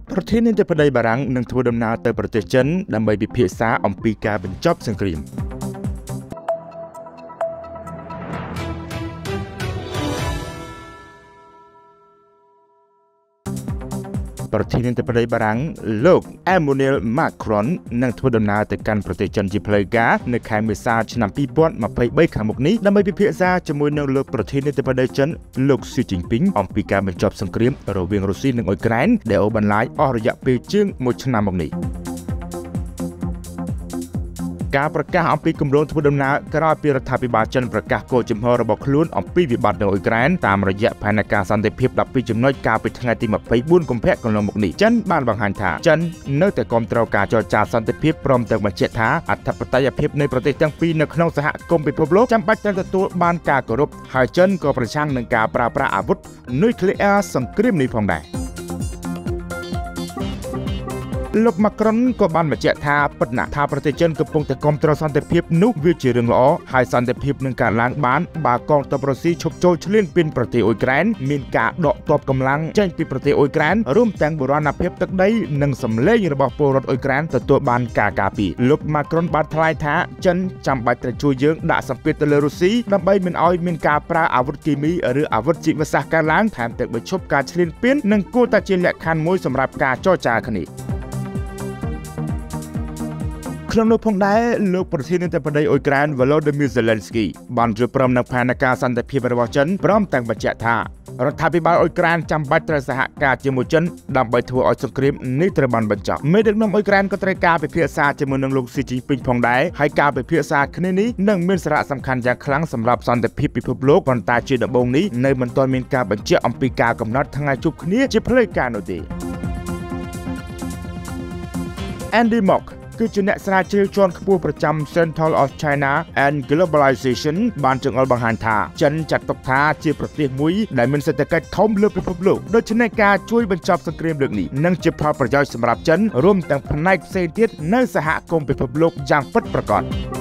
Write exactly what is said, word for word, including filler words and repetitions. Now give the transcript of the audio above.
ប្រធានាធិបតីបារាំងនឹងធ្វើដំណើរទៅប្រទេសចិនដើម្បីពិភាក្សាអំពីការបញ្ចប់សង្គ្រាមប្រធានាធិបតីបារាំងលោក Emmanuel Macron នឹងធ្វើដំណើរទៅកាន់ប្រទេសចិនជាផ្លូវការនៅខែមេសាឆ្នាំ ពីរពាន់ម្ភៃបី ខាងមុខនេះដើម្បីពិភាក្សាជាមួយនឹងលោកប្រធានាធិបតីចិនលោក Xi Jinping អំពីការបញ្ចប់សង្គ្រាមរវាងរុស្ស៊ីនិងអ៊ុយក្រែនដែលអូសបន្លាយអស់រយៈពេលជាងមួយឆ្នាំមកនេះការប្រកាសអំពីគម្រោងធ្វើដំណើរក្រោយពីរដ្ឋាភិបាលចិនប្រកាសគោលជំហររបស់ខ្លួនអំពីវិបត្តិនៅអ៊ុយក្រែនតាមរយៈផែនការសន្តិភាពដប់ពីរចំណុចកាលពីថ្ងៃទីម្ភៃបួនកុម្ភៈកន្លងមកនេះចិនបានបង្ហាញថាចិននៅតែគាំទ្រការចរចាសន្តិភាពព្រមទាំងបញ្ជាក់ថាអធិបតេយ្យភាពនៃប្រទេសទាំងពីរនៅក្នុងសហគមន៍ពិភពលោកចាំបាច់ត្រូវទទួលបានការគោរពហើយចិនក៏ប្រឆាំងនឹងការប្រើប្រាស់អាវុធនុយក្លេអ៊ែរសង្គ្រាមនេះផងដែរលោក Macron ក៏បានបញ្ជាក់ថាពិតណាស់ថាប្រទេសចិនកំពុងតែគាំទ្រសន្តិភាពនោះវាជារឿងល្អហើយសន្តិភាពនឹងកើតឡើងបានបើកងទ័ពរុស្ស៊ីឈប់ចូលឈ្លានពានប្រទេសអ៊ុយក្រែនមានការដកទ័ពកម្លាំងចេញពីប្រទេសអ៊ុយក្រែនរួមទាំងបូរណភាពទឹកដីនិងសម្លេងរបស់ពលរដ្ឋអ៊ុយក្រែនទទួលបានការការពារលោក Macron បានថ្លែងថាចិនចាំបាច់ត្រូវជួយយើងដាក់សម្ពាធទៅលើរុស្ស៊ីដើម្បីមិនឲ្យមានការប្រើអាវុធគីមីឬអាវុធជីវសាស្ត្រកើតឡើងថែមទាំងបញ្ឈប់ការឈ្លានពាននិងគួរតែជាលក្ខខណ្ឌមួយសម្រាប់ការចរចាគ្នាក្នុងនោះផងដែរលោកប្រធានាធិបតីអ៊ុយក្រែន Volodymyr Zelensky បានយល់ព្រមនឹងផែនការសន្តិភាពរបស់ចិនព្រមទាំងបញ្ជាក់ថារដ្ឋាភិបាលអ៊ុយក្រែនចាំបាច់ត្រូវសហការជាមួយចិនដើម្បីធ្វើឲ្យសង្គ្រាមនេះត្រូវបានបញ្ចប់មេដឹកនាំអ៊ុយក្រែនក៏ត្រូវការពិភាក្សាជាមួយនឹងលោក Xi Jinping ផងដែរហើយការពិភាក្សាគ្នានេះនឹងមានសារៈសំខាន់យ៉ាងខ្លាំងសម្រាប់សន្តិភាពពិភពលោកប៉ុន្តែជាដំបូងនេះនៅមិនទាន់មានការបញ្ជាក់អំពីការកំណត់ថ្ងៃជួបគ្នាជាផ្លូវការនោះទេ Andy Mockគឺជាអ្នកស្រាវជ្រាវជាន់ខ្ពស់ប្រចាំ Center of China and Globalization បានចង្អុលបង្ហាញថាចិនចាត់ទុកថាជាប្រទេសមួយដែលមានសេដ្ឋកិច្ចធំលើពិភពលោកដូច្នេះការជួយបញ្ចប់សង្គ្រាមលើកនេះនឹងជាផលប្រយោជន៍សម្រាប់ចិនរួមទាំងផ្នែកផ្សេងទៀតនៅសហគមន៍ពិភពលោកយ៉ាងពិតប្រាកដ